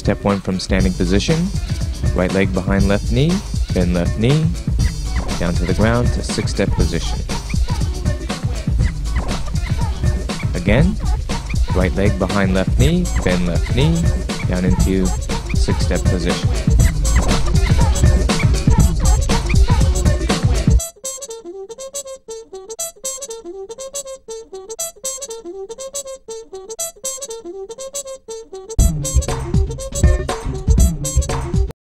step 1 from standing position. Right leg behind left knee, bend left knee, down to the ground to 6-step position. Again, right leg behind left knee, bend left knee, down into 6-step position.